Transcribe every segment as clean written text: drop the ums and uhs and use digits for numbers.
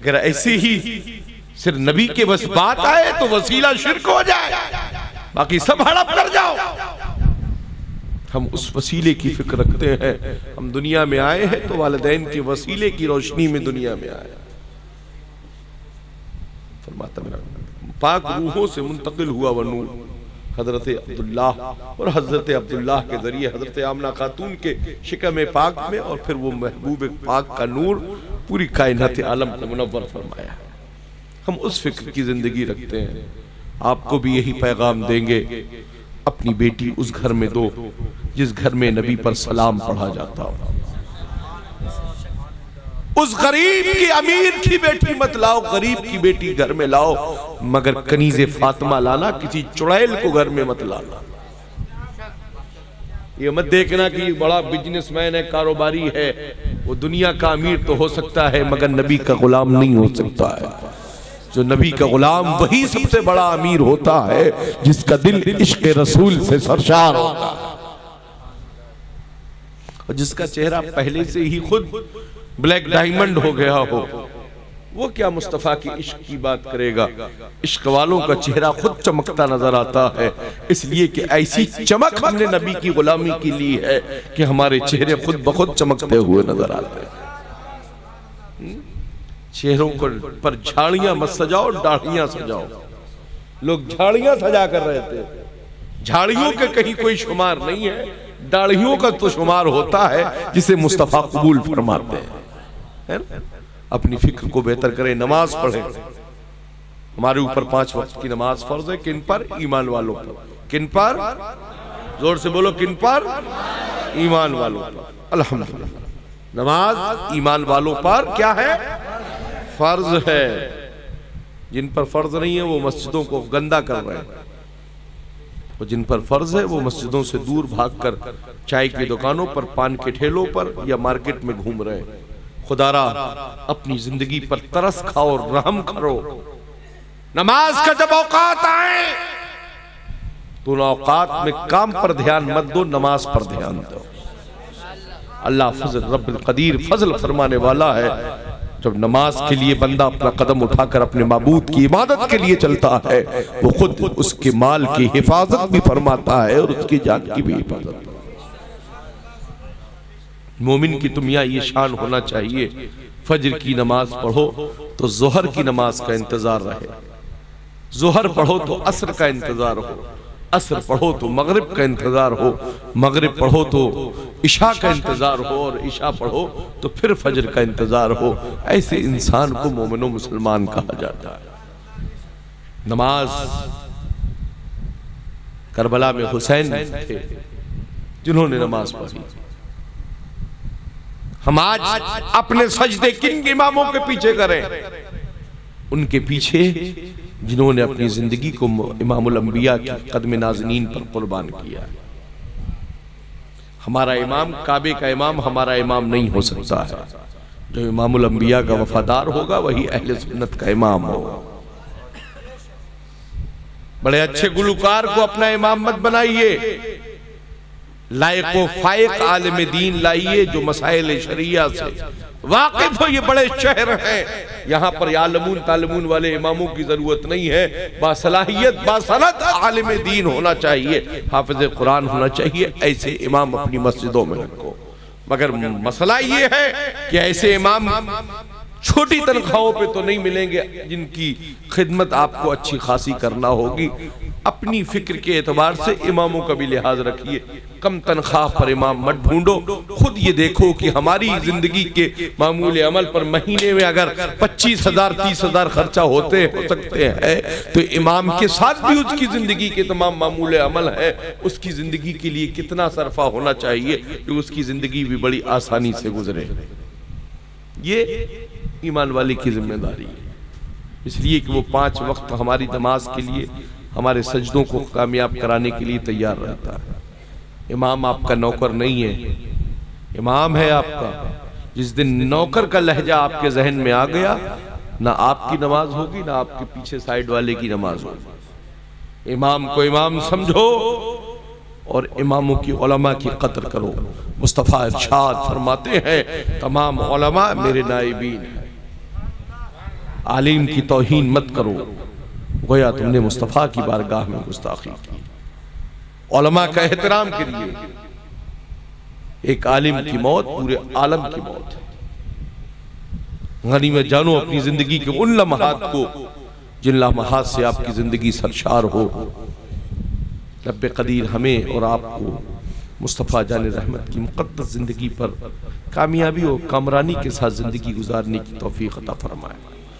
अगर ऐसे ही सिर्फ नबी के बस बात आए तो वसीला शिर्क हो जाए, बाकी सब हड़प कर जाओ। हम उस वसीले की फिक्र रखते हैं। हम दुनिया में आए हैं तो वालिदैन के वसीले की रोशनी में दुनिया में आए। फरमाता मेरा पाक रूहों से मुंतकिल हुआ वो नूर हजरत अब्दुल्ला, और हजरत अब्दुल्ला के जरिए हजरत आमना खातून के शिकम पाक में, और फिर वो महबूब पाक का नूर पूरी कायनात आलम को मुनव्वर फरमाया। हम उस फिक्र की जिंदगी रखते हैं। आपको भी यही पैगाम देंगे, अपनी बेटी उस घर में दो जिस घर में नबी पर सलाम पढ़ा जाता हो। उस गरीब की अमीर की बेटी मत लाओ, गरीब की बेटी घर में लाओ, मगर कनीज़े फातिमा लाना, किसी चुड़ैल को घर में मत लाना। ये मत देखना कि बड़ा बिजनेसमैन है, कारोबारी है, वो दुनिया का अमीर तो हो सकता है मगर नबी का गुलाम नहीं हो सकता है। जो नबी का गुलाम वही सबसे बड़ा अमीर होता है जिसका दिल इश्क रसूल से सरशार होता है, और जिसका चेहरा पहले से ही खुद ब्लैक डायमंड हो गया हो। वो क्या मुस्तफा की इश्क की बात करेगा। इश्क वालों का चेहरा खुद चमकता नजर आता है, इसलिए कि ऐसी चमक हमने नबी की गुलामी की ली है कि हमारे चेहरे खुद ब खुद चमकते हुए नजर आते हैं। चेहरों पर झाड़ियां मत सजाओ, दाढ़ियां सजाओ। लोग झाड़ियां सजा कर रहे थे, झाड़ियों के कहीं कोई शुमार नहीं है, दाढ़ियों का तो शुमार होता है जिसे मुस्तफा कबूल फरमाते हैं। अपनी फिक्र को बेहतर करें, नमाज पढ़ें। हमारे ऊपर 5 वक्त की नमाज फर्ज है। किन पर? ईमान वालों पर। किन पर? जोर से बोलो, किन पर? ईमान वालों पर। अल्हम्दुलिल्लाह, नमाज ईमान वालों पर क्या है? फर्ज है। जिन पर फर्ज नहीं है वो मस्जिदों को गंदा कर रहे हैं, और जिन पर फर्ज है वो मस्जिदों से दूर भागकर चाय की दुकानों पर, पान के ठेलों पर या मार्केट में घूम रहे हैं। खुदारा अपनी जिंदगी पर तरस खाओ, रहम करो। नमाज का जब औकात आए तो उन औकात में काम पर ध्यान मत दो, नमाज पर ध्यान दो। अल्लाह फजल रब्बुल कदीर फजल फरमाने वाला है। जब नमाज के लिए बंदा अपना कदम उठाकर अपने माबूद की इबादत के लिए चलता है, वो खुद उसके माल की हिफाजत भी फरमाता है और उसकी जान की भी हिफाजत। मोमिन की तुम यहाँ ये शान होना चाहिए, फजर की नमाज पढ़ो तो जोहर की नमाज का इंतजार रहे, जोहर पढ़ो तो असर का इंतजार हो, असर पढ़ो तो मगरिब का इंतजार हो, मगरिब पढ़ो तो इशा का इंतजार हो, और इशा पढ़ो तो फिर फजर का इंतजार हो। ऐसे इंसान को मोमिनो मुसलमान कहा जाता है। नमाज, करबला में हुसैन थे जिन्होंने नमाज पढ़ी। हम आज अपने सजदे किन इमामों के पीछे करें? उनके पीछे जिन्होंने अपनी जिंदगी को इमामुल अंबिया की कदम नाज़नीन पर कुर्बान किया। हमारा इमाम, काबे का इमाम हमारा इमाम नहीं हो सकता है। जो इमामुल अंबिया का वफादार होगा वही अहले सुन्नत का इमाम होगा। बड़े अच्छे गुलकार को अपना इमाम मत बनाइए, लायको फायक आलिम दीन लाइए जो मसाइल शरिया से वाकिफ हो। ये बड़े शहर हैं, यहाँ पर यालमून तालमून वाले इमामों की जरूरत नहीं है। बासलाहियत बासनत आलिम दीन होना चाहिए, हाफिज कुरान होना चाहिए। ऐसे इमाम अपनी मस्जिदों में रखो। मगर मसला ये है कि ऐसे इमाम छोटी तनख्वाहों पे तो नहीं मिलेंगे, जिनकी खिदमत आपको अच्छी खासी करना होगी। अपनी फिक्र के एतबार से इमामों का भी लिहाज रखिए। कम तनख्वाह पर इमाम मत ढूंढो। खुद ये देखो कि हमारी जिंदगी के मामूल अमल पर महीने में अगर 25,000 30,000 खर्चा हो सकते हैं, तो इमाम के साथ भी उसकी जिंदगी के तमाम मामूल अमल है, उसकी जिंदगी के लिए कितना सरफा होना चाहिए कि उसकी जिंदगी भी बड़ी आसानी से गुजरे। ये ईमान वाले की जिम्मेदारी है। इसलिए कि वो 5 वक्त हमारी नमाज के लिए, हमारे सजदों को कामयाब कराने के लिए तैयार रहता है। इमाम आपका नौकर नहीं है, इमाम है आपका। जिस दिन नौकर का लहजा आपके जहन में आ गया, ना आपकी नमाज होगी ना आपके पीछे साइड वाले की नमाज होगी। इमाम को इमाम समझो और इमामों की उलमा की कदर करो। मुस्तफ़ा इरशाद फरमाते हैं, तमाम उलमा मेरे नाइबीन हैं। आलिम की तौहीन मत करो, गोया तुमने मुस्तफ़ा की बारगाह में गुस्ताखी की। उलमा का एहतराम के लिए एक आलिम की मौत पूरे आलम की मौत है। गनीमत जानो अपनी जिंदगी के उन लम्हात को जिन लम्हात से आपकी जिंदगी सरशार हो। रब्बे कदीर हमें और आपको मुस्तफ़ा जान रहमत की मुक़द्दस जिंदगी पर कामयाबी और कामरानी के साथ जिंदगी गुजारने की तौफीक अता फरमाए।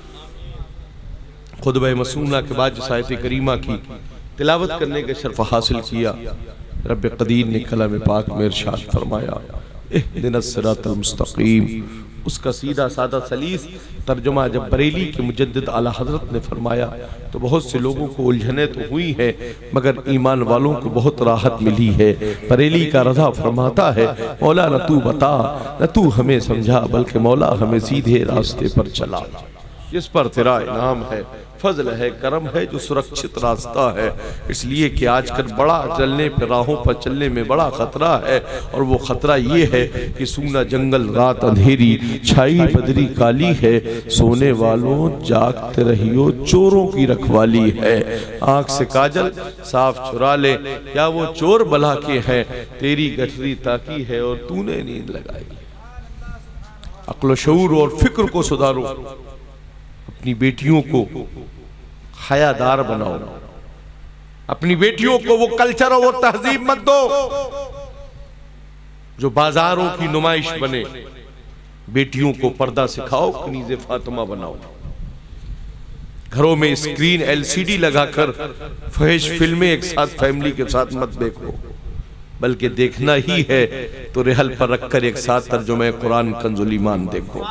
खुतबा मसूना के बाद जिस आयत करीमा की तिलावत करने का शर्फ हासिल किया, रब्बे कदीर ने कलाम पाक में इरशाद फरमाया, इहदिनस सिरातल मुस्तकीम। उसका सीधा सादा सलीस तर्जुमा जब बरेली के मुजद्दिद आला हजरत ने फरमाया तो बहुत से लोगों को उलझने तो हुई है, मगर ईमान वालों को बहुत राहत मिली है। बरेली का रज़ा फरमाता है, मौला न तू बता, न तू हमें समझा, बल्कि मौला हमें सीधे रास्ते पर चला। जिस पर तेरा इनाम है, फजल है, करम है, जो सुरक्षित रास्ता है। इसलिए कि आजकल बड़ा चलने पर, राहों पर चलने में बड़ा खतरा है, और वो खतरा ये है कि सूना जंगल रात अंधेरी, छाई बदरी काली है, सोने वालों जागते रहियो, चोरों की रखवाली है। आंख से काजल साफ चुरा ले, या वो चोर भला के हैं, तेरी गठरी ताकी है और तूने नींद लगाई। अक्ल शऊर और फिक्र को सुधारो, अपनी बेटियों को हयादार बनाओ, अपनी बेटियों को वो कल्चर और वो तहजीब मत दो जो बाजारों की नुमाइश बने। बेटियों को पर्दा सिखाओ, कनीज़े फातिमा बनाओ। घरों में स्क्रीन LCD लगाकर फहिश फिल्में एक साथ फैमिली के साथ मत देखो, बल्कि देखना ही है तो रेहल पर रखकर एक साथ तर्जुमे कुरान कंजुल ईमान देखो।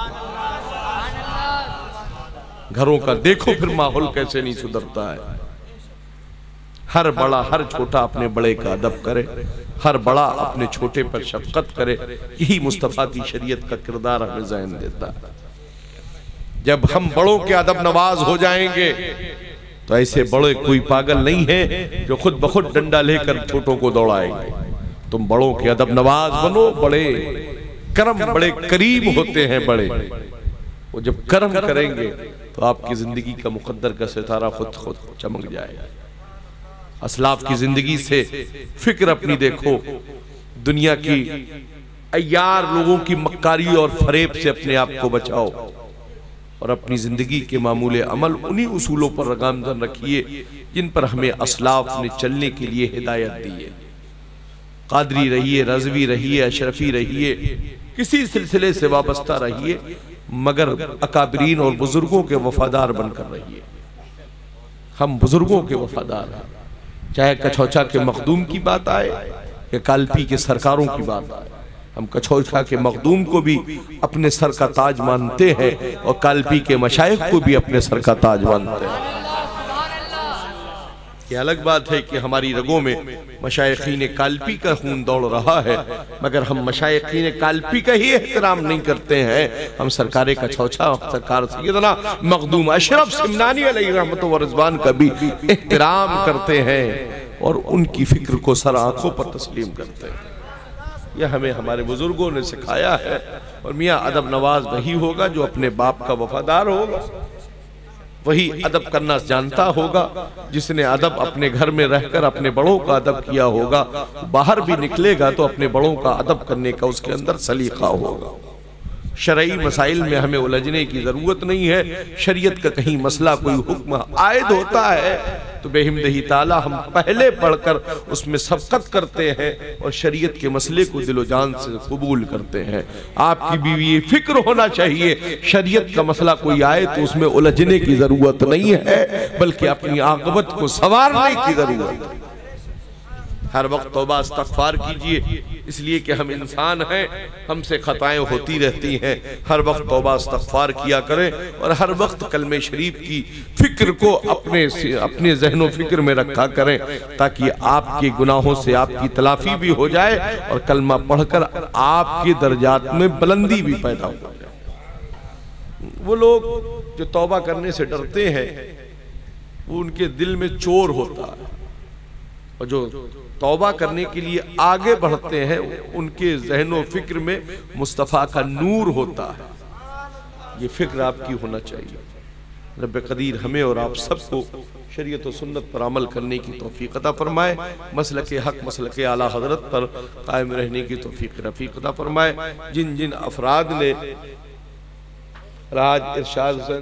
घरों का देखो फिर माहौल कैसे नहीं सुधरता है। हर बड़ा हर छोटा अपने बड़े का अदब करे, हर बड़ा अपने छोटे पर शफकत करे। यही मुस्तफ़ा की शरीयत का किरदार हमें ज़हन देता है। जब हम बड़ों के अदब नवाज हो जाएंगे तो ऐसे बड़े कोई पागल नहीं है जो खुद ब खुद डंडा लेकर छोटों को दौड़ाएंगे। तुम बड़ों के अदब नवाज बनो। बड़े करम, बड़े करीम होते हैं बड़े। वो जब करम करेंगे तो आपकी जिंदगी का मुकद्दर का सितारा खुद खुद चमक जाएगा। असलाफ की जिंदगी से फिक्र अपनी देखो। दुनिया की अय्यार लोगों की मक्कारी और फरेब से अपने आप को बचाओ, और अपनी जिंदगी के मामूले अमल उन्हीं उसूलों पर लगामजन रखिए जिन पर हमें असलाफ ने चलने के लिए हिदायत दी है। कादरी रहिए, रज़वी रहिए, अशरफी रहिए, किसी सिलसिले से वाबस्ता रहिए, मगर अकाबरीन और बुजुर्गों के वफादार बनकर रहिए। हम बुजुर्गों के वफादार हैं, चाहे कछौचा के मखदूम की बात आए या कालपी के सरकारों की बात आए। हम कछौचा के मखदूम को भी अपने सर का ताज मानते हैं और कालपी के मशाइख को भी अपने सर का ताज मानते हैं। ये अलग बात है कि हमारी रगों में मशाइखीन कालपी का खून दौड़ रहा है, मगर हम मशाइखीन कालपी का ही एहतराम नहीं करते हैं। हम सरकार कछौचा, सरकार सैयदना मखदूम अशरफ सिमनानी अलैहि रहमत व रिज़वान का भी एहतराम करते हैं और उनकी फिक्र को सर आंखों पर तस्लीम करते हैं। यह हमें हमारे बुजुर्गों ने सिखाया है। और मियाँ अदब नवाज वही होगा जो अपने बाप का वफादार होगा, वही अदब करना जानता होगा जिसने अदब अपने घर में रहकर अपने बड़ों का अदब किया होगा। बाहर भी निकलेगा तो अपने बड़ों का अदब करने का उसके अंदर सलीका होगा। शरई मसाइल में हमें उलझने की जरूरत नहीं है। शरीयत का कहीं मसला कोई हुक्म आयद होता है तो बेहिम्दही ताला हम पहले पढ़कर उसमें सबकत करते हैं और शरीयत के मसले को दिलो जान से कबूल करते हैं। आपकी भी ये फिक्र होना चाहिए, शरीयत का मसला कोई आए तो उसमें उलझने की जरूरत नहीं है, बल्कि अपनी आक़िबत को संवारने की जरूरत है। हर वक्त तौबा इस्तग़फ़ार कीजिए, इसलिए कि हम इंसान हैं, हमसे खताएं होती रहती हैं। हर वक्त तौबा इस्तग़फ़ार किया करें और हर वक्त कलमे शरीफ की फिक्र को अपने ज़हनो फिक्र में रखा करें, ताकि आपके गुनाहों से आपकी तलाफी भी हो जाए और कलमा पढ़कर आपके दर्जात में बुलंदी भी पैदा हो जाए। वो लोग जो तौबा करने से डरते हैं वो उनके दिल में चोर होता है, और जो तौबा करने के लिए आगे बढ़ते हैं उनके ज़हनो फिक्र में मुस्तफ़ा का नूर होता है। ये फिक्र आपकी होना चाहिए। रब कदीर हमें और आप सबको शरीयत और सुन्नत पर अमल करने की तौफीक अता फरमाए, मसलक हक मसलक आला हजरत पर कायम रहने की तौफीक रफ़ीक अता फरमाए। जिन जिन अफराद ने राज इरशाद